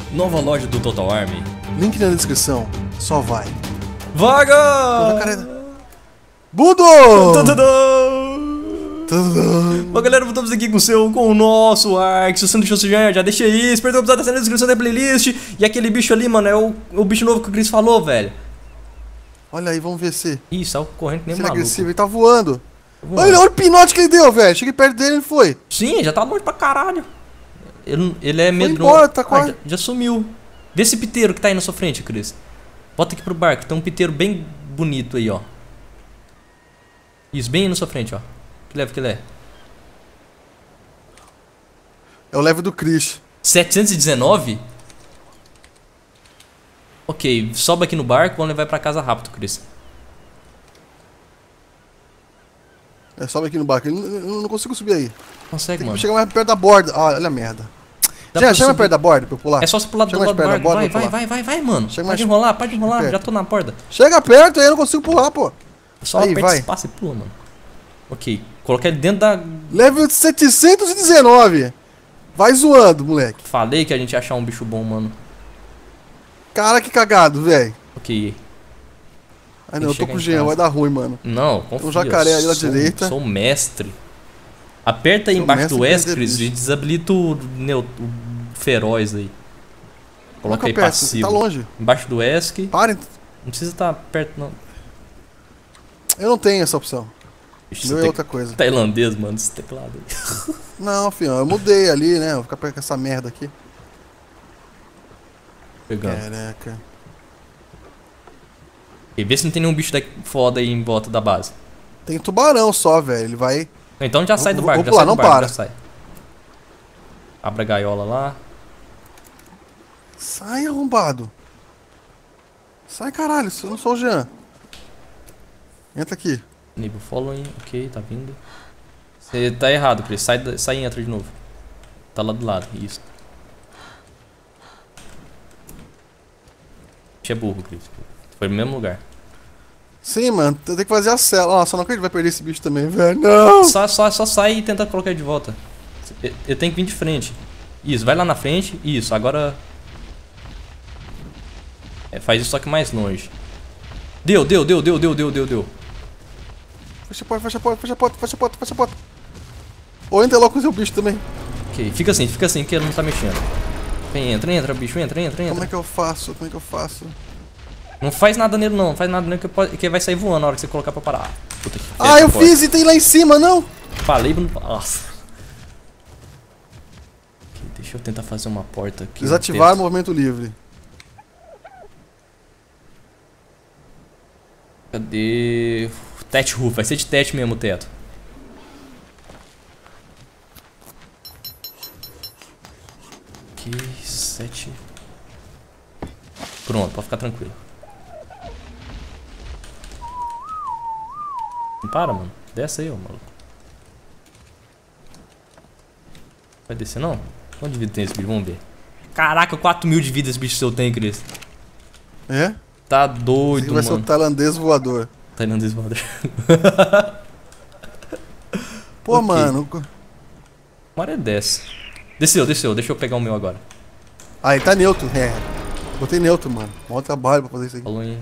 Nova loja do Total Army. Link na descrição. Só vai. Vaga! Budo! Bom, galera, voltamos aqui com o nosso Ark. Se você não deixou seu joinha, já deixa aí. Espero que você na descrição da playlist. E aquele bicho ali, mano, é o bicho novo que o Chris falou, velho. Olha aí, vamos ver se... Ih, saiu correndo que nem Se ele é maluco. agressivo, ele tá voando. Voando. Olha o pinote que ele deu, velho. Cheguei perto dele e foi. Sim, já tá longe pra caralho. Ele é medroso. Embora, tá quase... já sumiu. Vê esse piteiro que tá aí na sua frente, Chris. Bota aqui pro barco, tem um piteiro bem bonito aí, ó. Isso, bem aí na sua frente, ó. Que leva que ele é? É o level do Chris. 719? Ok, sobe aqui no barco, vamos levar pra casa rápido, Chris. Sobe aqui no barco. Eu não consigo subir aí. Consegue, Tem mano. que chegar mais perto da borda. Ah, olha a merda. Chega Chega mais perto da borda pra eu pular. É só você pular do Chega mais lado do perto da barco. borda, Vai, mano. Chega Pode mais enrolar, perto. já tô na borda. Chega perto aí, eu não consigo pular, pô. Só Aí, aperta vai. espaço e pula, mano. Ok, colocar ele dentro da... Level 719. Vai zoando, moleque. Falei que a gente ia achar um bicho bom, mano. Cara, que cagado, velho. Ok. Ai não, eu tô chegar com em Jean, casa. vai dar ruim, mano. Não, confia. Tem um jacaré ali à direita. Sou mestre. Aperta aí Sou embaixo mestre do em S, prender Chris, bicho. e desabilita o feroz aí. Coloca aí perto, passivo. tá longe. Embaixo do ESC. Parem. Não precisa estar perto, não. Eu não tenho essa opção. Ixi, Meu esse é outra coisa. tailandês, mano, esse teclado aí. Não, filho, eu mudei ali, né? Vou ficar perto com essa merda aqui. Pegando. Caraca. E vê se não tem nenhum bicho foda aí em volta da base. Tem tubarão só, velho. Ele vai... Então já sai do barco, já pular, sai do não barco, para. já sai. Abra a gaiola lá. Sai, arrombado. Sai, caralho. Eu não sou o Jean. Entra aqui. Nível following, ok, tá vindo. Você tá errado, Chris. Sai e entra de novo. Tá lá do lado, isso. Bicho é burro, Chris. Foi no mesmo lugar. Sim, mano. Tem que fazer a cela. Nossa, eu não acredito que vai perder esse bicho também, velho. Não! Só sai e tenta colocar ele de volta. Eu tenho que vir de frente. Isso, vai lá na frente. Isso, agora... faz isso só que mais longe. Deu. Fecha a porta. Ou entra logo com o seu bicho também. Ok, fica assim, que ele não tá mexendo. Vem, entra, bicho, entra. Como é que eu faço? Não faz nada nele não, que ele vai sair voando na hora que você colocar pra parar. Puta que Ah, eu fiz e tem lá em cima, não? Falei, não... Nossa. Ok, deixa eu tentar fazer uma porta aqui. Desativar o movimento livre. Cadê... Tete roof, vai ser de tete mesmo o teto. Ok, 7. Pronto, pode ficar tranquilo. Não para, mano. Desce aí, ó, maluco. Vai descer, não? Quanto de vida tem esse bicho? Vamos ver. Caraca, 4.000 de vida esse bicho seu tem, Chris. É? Tá Esse doido, aqui vai ser o mano. tailandês voador. Tailandês voador. Pô, Ok. mano. Uma hora ele desce. Desceu. Deixa eu pegar o meu agora. Ah, ele tá neutro. É. Botei neutro, mano. Mó trabalho pra fazer isso aqui. Falou em...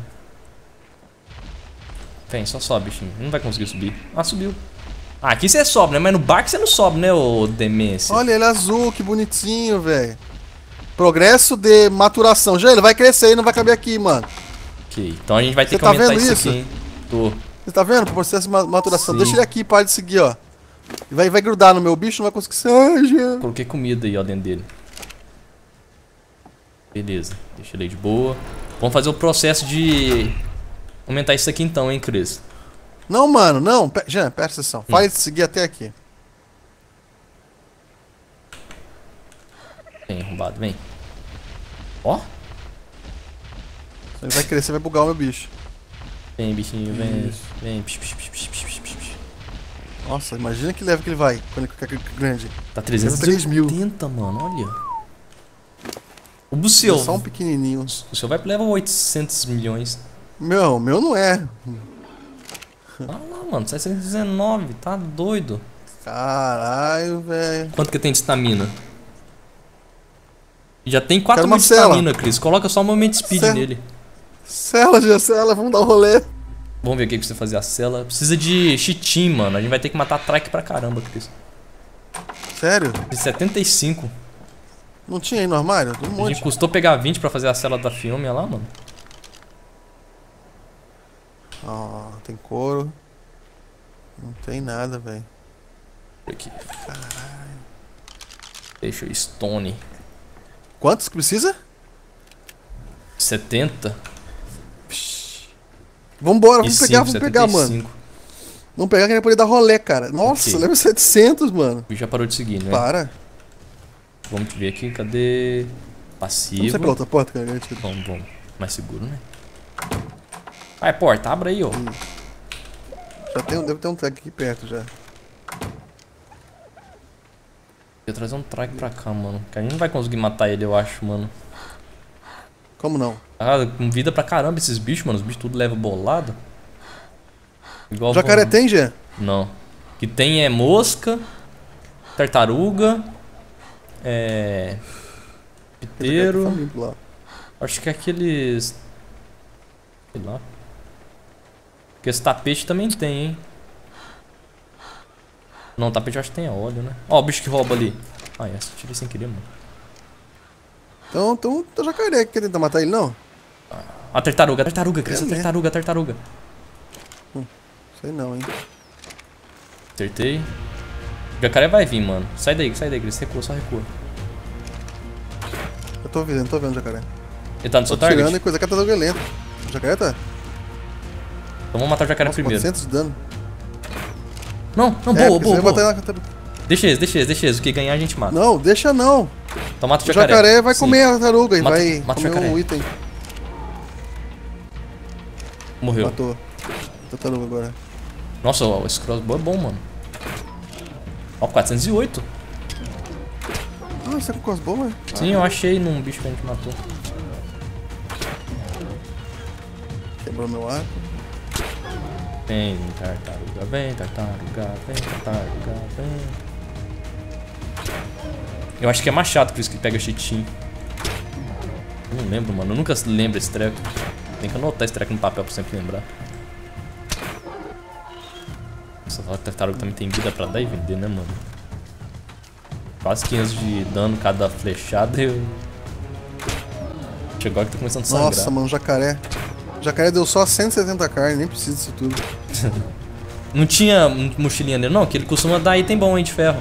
Vem, só sobe, bichinho. Não vai conseguir subir. Ah, subiu. Ah, aqui você sobe, né? Mas no barco você não sobe, né, ô demência? Olha, ele é azul, que bonitinho, velho. Progresso de maturação. Já ele vai crescer e não vai caber aqui, mano. Ok, então a gente vai ter Você que tá aumentar vendo isso isso? aqui, hein? Tô. Você tá vendo? O processo de maturação. Sim. Deixa ele aqui, para de seguir, ó. Vai grudar no meu bicho, não vai conseguir ser. Ai, Jean. Coloquei comida aí, ó, dentro dele. Beleza, deixa ele aí de boa. Vamos fazer o processo de aumentar isso aqui então, hein, Chris? Não, mano, não. Jean, presta atenção. Faz ele seguir até aqui. Vem, arrombado, vem. Ó. Ele vai crescer, vai bugar o meu bicho. Vem, bichinho, vem. Isso. Vem. Psh, psh, psh, psh, psh, psh, psh. Nossa, imagina que leva que ele vai quando ele ficar grande. Tá 3.000. 380, mano, olha. O seu. É só um pequenininho. O seu vai levar 800 milhões. Meu não é. Ah lá, mano, 719, tá doido. Caralho, velho. Quanto que tem de estamina? Já tem 4 Quero uma mil de cela. estamina, Cris. Coloca só um momento de speed Cela. nele. Cela, já cela, vamos dar um rolê. Vamos ver o que você fazer a cela. Precisa de chitim, mano. A gente vai ter que matar track pra caramba, Cris. Sério? De 75. Não tinha aí no armário? Tem um A monte. gente custou pegar 20 pra fazer a cela da filme lá, mano. Ó, tem couro. Não tem nada, velho. Aqui. Deixa eu stone. Quantos que precisa? 70. Vambora, E vamos 5, pegar, mano. 75. Vamos pegar que a gente vai poder dar rolê, cara. Nossa, Ok. leva 700, mano. O bicho já parou de seguir, né? Para. Vamos ver aqui, cadê? Vamos Passivo. sair pela outra porta, cara. Garantido. Vamos. Mais seguro, né? Vai, porta, abra aí, ó. Já tem, deve ter um track aqui perto já. Eu trazer um track pra cá, mano. Que a gente não vai conseguir matar ele, eu acho, mano. Como não? Ah, com vida pra caramba esses bichos, mano. Os bichos tudo leva bolado. Igual Jacaré tem, Jean? Não. O que tem é mosca, tartaruga, piteiro. Jacaré tá limpo lá. Acho que é aqueles... Sei lá. Porque esse tapete também tem, hein. Não, o tapete eu acho que tem óleo, né. Ó, o bicho que rouba ali. Ah, essa eu tirei sem querer, mano. Então o jacaré quer tentar matar ele, não? A tartaruga, Cris, É, né? tartaruga. Sei não, hein. Acertei. O jacaré vai vir, mano. Sai daí, Cris. Recua, só recua. Eu tô vendo o jacaré. Ele tá no seu Tô tirando target? e coisa que a tartaruga é lenta. O jacaré tá? Então vamos matar o jacaré Nossa, primeiro. 400 de dano. Não, É, boa, porque você vai boa. botar na tartaruga. Deixa esse. O que ganhar a gente mata. Não, deixa não. Então mata o O jacaré. jacaré vai Sim. comer a tartaruga e Mata- vai mata o comer jacaré. um item. Morreu. Matou. Tartaruga agora. Nossa, ó, esse crossbow é bom, mano. Ó, 408. Ah, você tá com crossbow, velho? Sim, eu achei num bicho que a gente matou. Quebrou meu arco. Vem, tartaruga, vem. Eu acho que é machado por isso que pega chitim. Eu não lembro, mano. Eu nunca lembro esse treco. Tem que anotar esse treco no papel pra sempre lembrar. Nossa, a tartaruga também tem vida pra dar e vender, né, mano? Quase 500 de dano cada flechada e eu... Chegou agora que tá começando a sangrar. Nossa, mano, jacaré. O jacaré deu só 170 carne, nem precisa disso tudo. Não tinha mochilinha nele, não? Que ele costuma dar item bom, hein, de ferro.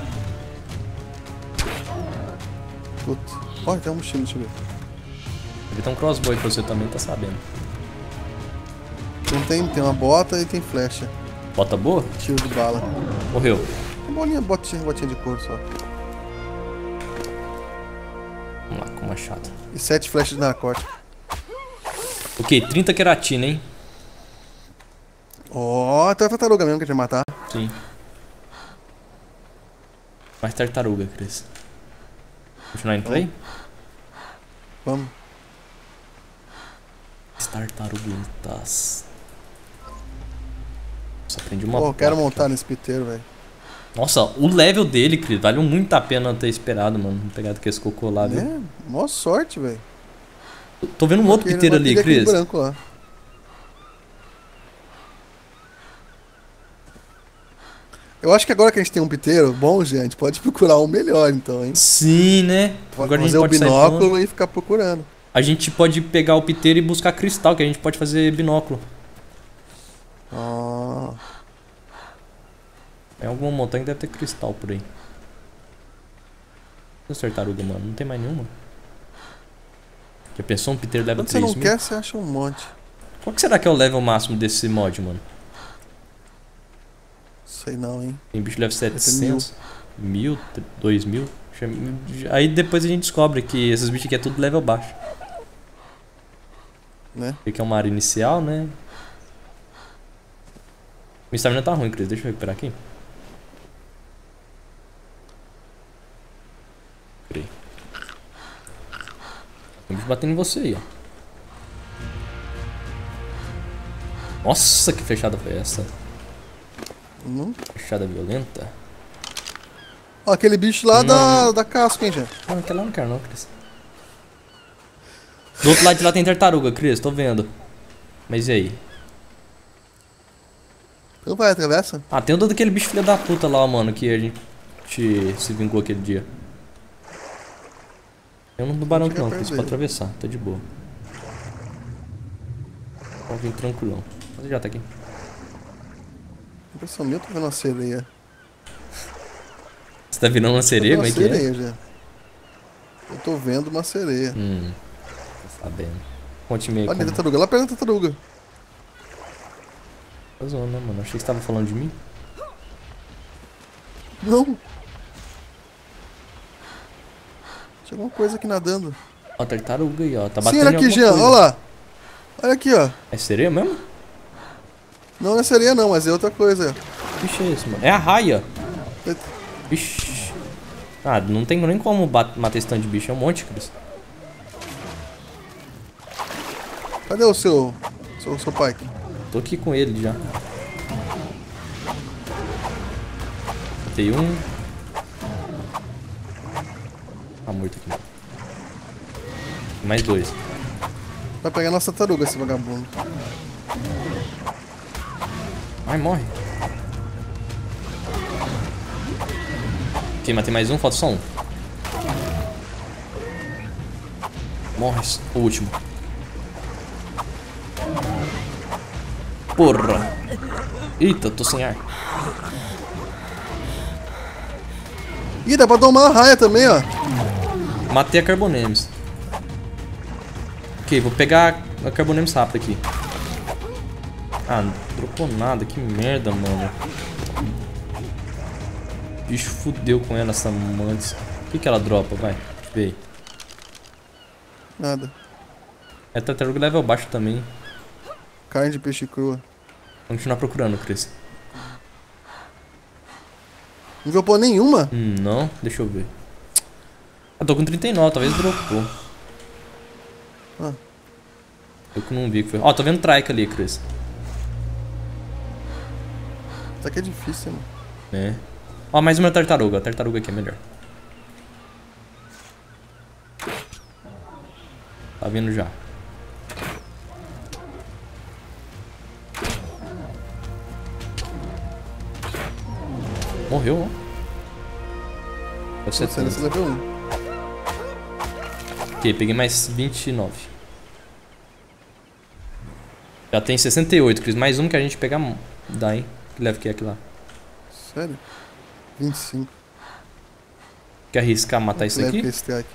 Puta. Olha, tem uma mochila, deixa eu ver. Ele tem um crossbow aí pra você também, tá sabendo. Não tem uma bota e tem flecha. Bota boa? Tiro de bala. Morreu. Uma botinha de couro só. Vamos lá, com o machado. E 7 flechas de narcótico. Ok, 30 queratina, hein? Ó, tem uma tartaruga mesmo que a gente vai matar. Sim. Mais tartaruga, Cris. Continuar indo play? Vamos. Tartaruguitas. Só aprendi uma Pô, eu quero placa. montar nesse piteiro, velho. Nossa, o level dele, Cris, valeu muito a pena ter esperado, mano. Não pegado com esse cocô lá, viu? É, mó sorte, velho. Tô vendo um outro Porque piteiro ele ali, não queria Cris. aquele branco lá. Eu acho que agora que a gente tem um piteiro bom, gente, pode procurar um melhor, então, hein? Sim, né? Pode Agora a gente fazer o pode sair binóculo voando. e ficar procurando. A gente pode pegar o piteiro e buscar cristal, que a gente pode fazer binóculo. Ó. Tem alguma montanha que deve ter cristal por aí. Essa tartaruga, mano, não tem mais nenhuma. Já pensou um piteiro level Quando você não 3000? quer, você acha um monte. Qual que será que é o level máximo desse mod, mano? Sei não, hein? Tem bicho level ter 700, 1000, 2000. Aí depois a gente descobre que esses bichos aqui é tudo level baixo. Né? Aqui é uma área inicial, né? Minha stamina tá ruim, Cris. Deixa eu recuperar aqui. Peraí. Tem um bicho batendo em você aí, ó. Nossa, que fechada foi essa? Fechada violenta. Ó, aquele bicho lá da casca, hein, gente? Não, aquela não quero não, Cris. Do outro lado de lá tem tartaruga, Cris, tô vendo. Mas e aí? Então vai, atravessa. Ah, tem o daquele bicho filho da puta lá, mano, que a gente se vingou aquele dia. Tem um do barão aqui não, Cris, pode atravessar, tá de boa. Pode vir tranquilão. Mas já tá aqui. Impressão minha, eu tô vendo uma sereia. Você tá virando uma sereia? Como é que é? Sereia já. Eu tô vendo uma sereia. Tô sabendo. Conte-me aí. Olha a tartaruga, lá perto da tartaruga. Tá zoando, né, mano? Achei que você tava falando de mim. Não. Tinha alguma coisa aqui nadando. Ó, tartaruga aí, ó. Tá Sim, batendo olha aqui, em alguma Jean, coisa. olha lá. Olha aqui, ó. É sereia mesmo? Não é sereia não, mas é outra coisa. Que bicho é esse, mano? É a raia. Vixe. Ah, não tem nem como matar esse tanto de bicho. É um monte, Cris. Cadê o seu pai? Tô aqui com ele já. Matei um. Tá morto aqui. Mais dois. Vai pegar nossa tartaruga, esse vagabundo. Ai, morre. Ok, matei mais um, falta só um. Morre, o último. Porra. Eita, tô sem ar. Ih, dá pra domar a raia também, ó. Matei a Carbonemes. Ok, vou pegar a Carbonemes rápido aqui. Ah, não dropou nada, que merda, mano. O bicho fudeu com ela, essa mantis. O que ela dropa? Vai, vê aí. Nada. É tartaruga level baixo também. Carne de peixe crua. Vamos continuar procurando, Cris. Não dropou nenhuma? Não, deixa eu ver. Eu tô com 39, talvez dropou. Ah. Eu que não vi que foi. Ó, tô vendo trike ali, Cris. Isso aqui é difícil, mano. É. Ó, mais uma tartaruga. A tartaruga aqui é melhor. Tá vindo já. Morreu, ó. Você Você level 1. Ok, peguei mais 29. Já tem 68, Cris. Mais um que a gente pegar dá, hein? Que leva que é aqui lá. Sério? 25. Quer arriscar matar isso aqui?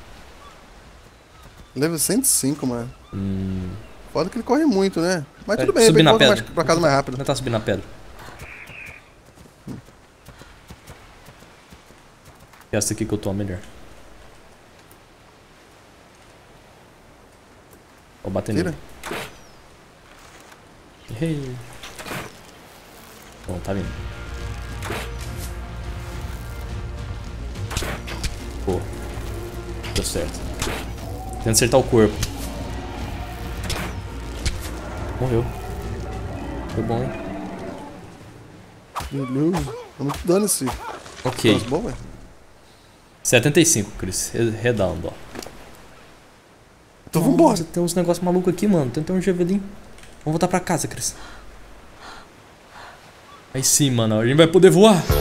Level 105, mano. Foda que ele corre muito, né? Mas Pera, tudo bem, subir ele na volta pedra. mais pra casa mais rápido. Não tá subindo na pedra. Essa aqui que eu tô melhor. Vou bater nele. Errei. Bom, tá vindo. Pô. Deu certo. Tentando acertar o corpo. Morreu. Foi bom, hein? Beleza. Tá muito dano esse. Ok. Nossa, bom, velho. 75, Cris. Redondo, ó. Então vambora. Tem uns negócios malucos aqui, mano. Tem um javelin. Vamos voltar pra casa, Cris. Aí sim, mano. A gente vai poder voar.